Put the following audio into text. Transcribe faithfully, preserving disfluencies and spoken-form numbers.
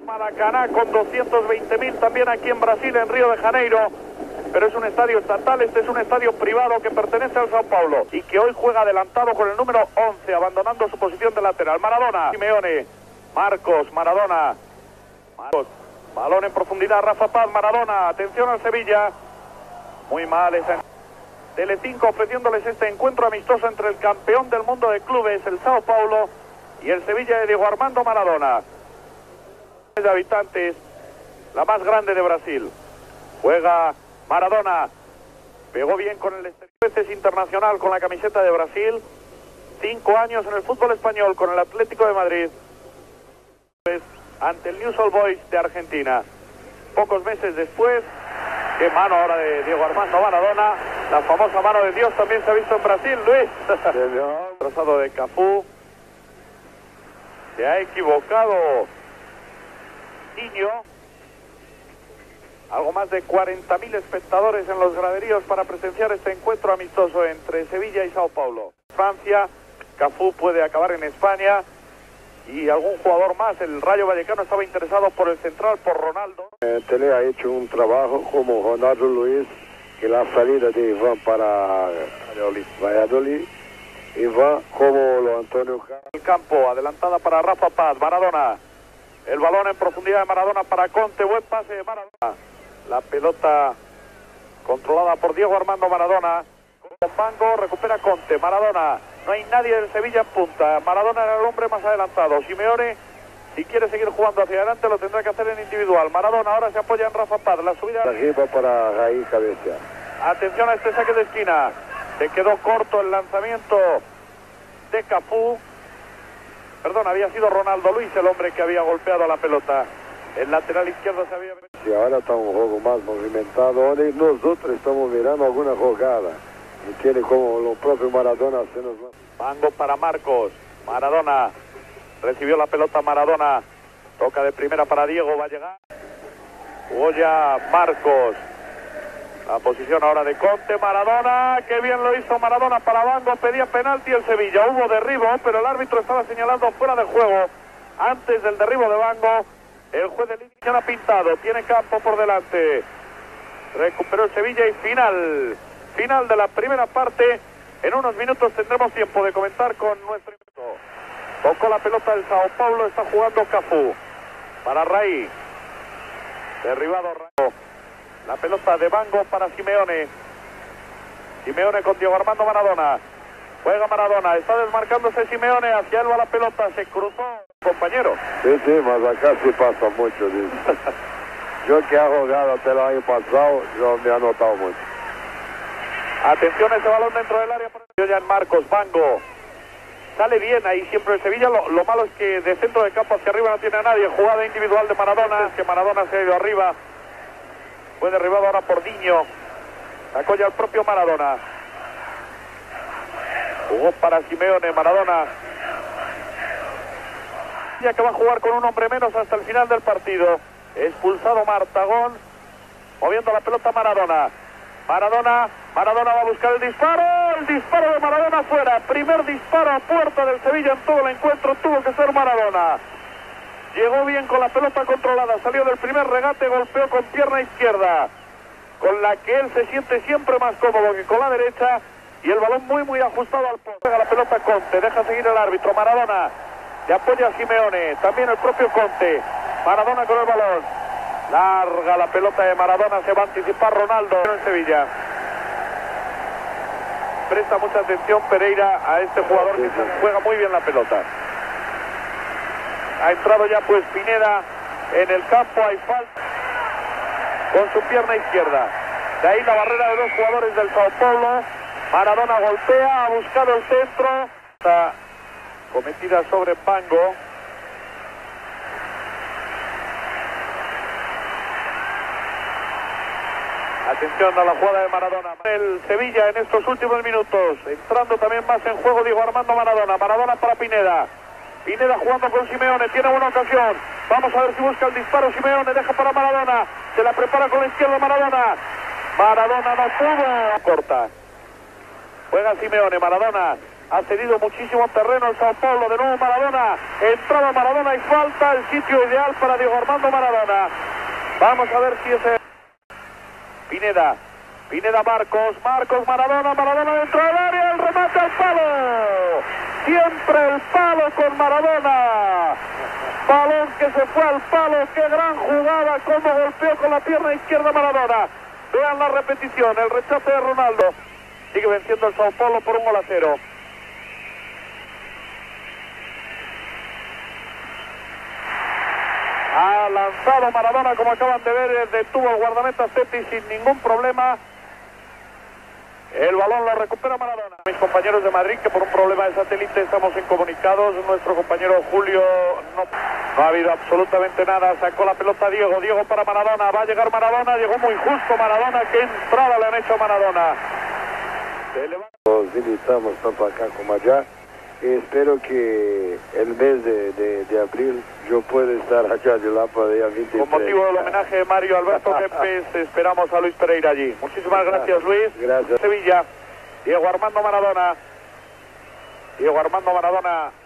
Maracaná con doscientos veinte mil también aquí en Brasil, en Río de Janeiro, pero es un estadio estatal, este es un estadio privado que pertenece al Sao Paulo y que hoy juega adelantado con el número once, abandonando su posición de lateral. Maradona, Simeone, Marcos, Maradona, Marcos, balón en profundidad, Rafa Paz, Maradona, atención al Sevilla, muy mal esa... Telecinco ofreciéndoles este encuentro amistoso entre el campeón del mundo de clubes, el Sao Paulo, y el Sevilla de Diego Armando Maradona. De habitantes, la más grande de Brasil. Juega Maradona, pegó bien con el exterior internacional con la camiseta de Brasil, cinco años en el fútbol español con el Atlético de Madrid, pues, ante el Newell's Old Boys de Argentina. Pocos meses después, qué mano ahora de Diego Armando Maradona, la famosa mano de Dios también se ha visto en Brasil, Luis. Trazado de Cafú, se ha equivocado Niño. Algo más de cuarenta mil espectadores en los graderíos para presenciar este encuentro amistoso entre Sevilla y Sao Paulo. Francia, Cafú puede acabar en España y algún jugador más. El Rayo Vallecano estaba interesado por el central, por Ronaldo. Eh, Tele ha hecho un trabajo como Ronaldo Luis, que la salida de Iván para Valladolid, Valladolid Iván como lo Antonio Carlos. El campo, adelantada para Rafa Paz, Maradona. El balón en profundidad de Maradona para Conte, buen pase de Maradona. La pelota controlada por Diego Armando Maradona. Con Bango, recupera Conte, Maradona. No hay nadie del Sevilla en punta. Maradona era el hombre más adelantado. Simeone, si quiere seguir jugando hacia adelante, lo tendrá que hacer en individual. Maradona ahora se apoya en Rafa Paz. La subida arriba para Raí cabeza. Atención a este saque de esquina. Se quedó corto el lanzamiento de Cafú. Perdón, había sido Ronaldo Luis el hombre que había golpeado la pelota. El lateral izquierdo se había... Sí, ahora está un juego más movimentado, donde nosotros estamos mirando alguna jugada. Y tiene como lo propio Maradona hacernos más. Bango para Marcos. Maradona. Recibió la pelota Maradona. Toca de primera para Diego, va a llegar. Jugó ya Marcos. La posición ahora de Conte, Maradona, qué bien lo hizo Maradona para Bango, pedía penalti el Sevilla, hubo derribo, pero el árbitro estaba señalando fuera de juego antes del derribo de Bango. El juez de línea ha pintado, tiene campo por delante, recuperó el Sevilla y final, final de la primera parte. En unos minutos tendremos tiempo de comentar con nuestro invitado. Tocó la pelota del Sao Paulo, está jugando Cafú para Raí, derribado Raí. La pelota de Bango para Simeone. Simeone con Diego Armando Maradona. Juega Maradona. Está desmarcándose Simeone. Hacia él va la pelota. Se cruzó. Compañero. Sí, sí, mas acá sí pasa mucho. Yo que he jugado hasta el año pasado, yo me he notado mucho. Atención a ese balón dentro del área. Ya en Marcos. Bango. Sale bien ahí siempre el Sevilla. Lo, lo malo es que de centro de campo hacia arriba no tiene a nadie. Jugada individual de Maradona. Es que Maradona se ha ido arriba. Fue derribado ahora por Diño. Sacó ya el propio Maradona. Jugó para Simeone, Maradona. Ya que va a jugar con un hombre menos hasta el final del partido. Expulsado Martagón. Moviendo la pelota Maradona. Maradona, Maradona va a buscar el disparo. El disparo de Maradona fuera. Primer disparo a puerta del Sevilla en todo el encuentro. Tuvo que ser Maradona. Llegó bien con la pelota controlada, salió del primer regate, golpeó con pierna izquierda, con la que él se siente siempre más cómodo que con la derecha, y el balón muy muy ajustado al poste. Pega la pelota Conte, deja seguir el árbitro, Maradona, le apoya a Simeone, también el propio Conte, Maradona con el balón, larga la pelota de Maradona, se va a anticipar Ronaldo en Sevilla. Presta mucha atención Pereira a este jugador que juega muy bien la pelota. Ha entrado ya pues Pineda en el campo, hay falta con su pierna izquierda. De ahí la barrera de dos jugadores del Sao Paulo. Maradona golpea, ha buscado el centro. Está cometida sobre Bango. Atención a la jugada de Maradona. El Sevilla en estos últimos minutos. Entrando también más en juego Diego Armando Maradona. Maradona para Pineda. Pineda jugando con Simeone, tiene buena ocasión. Vamos a ver si busca el disparo Simeone, deja para Maradona. Se la prepara con la izquierda Maradona. Maradona no pudo. Corta. Juega Simeone, Maradona. ha cedido muchísimo terreno el Sao Paulo. De nuevo Maradona, entraba Maradona y falta, el sitio ideal para Diego Armando Maradona. Vamos a ver si ese... Pineda, Pineda Marcos, Marcos Maradona, Maradona dentro del área, el remate al palo. Siempre el palo con Maradona. Balón que se fue al palo, qué gran jugada, cómo golpeó con la pierna izquierda Maradona. Vean la repetición, el rechace de Ronaldo. Sigue venciendo el Sao Paulo por un gol a cero. Ha lanzado Maradona, como acaban de ver, detuvo el guardameta Seti sin ningún problema. El balón lo recupera Maradona. Mis compañeros de Madrid, que por un problema de satélite estamos incomunicados. Nuestro compañero Julio no, no ha habido absolutamente nada. Sacó la pelota Diego, Diego para Maradona. Va a llegar Maradona, llegó muy justo Maradona. Qué entrada le han hecho a Maradona. Nos invitamos tanto acá como allá. Espero que el mes de, de, de abril yo pueda estar allá de Lapa día veintitrés. Con motivo del homenaje de Mario Alberto Kempes, esperamos a Luis Pereira allí. Muchísimas gracias, Luis. Gracias. Sevilla, Diego Armando Maradona. Diego Armando Maradona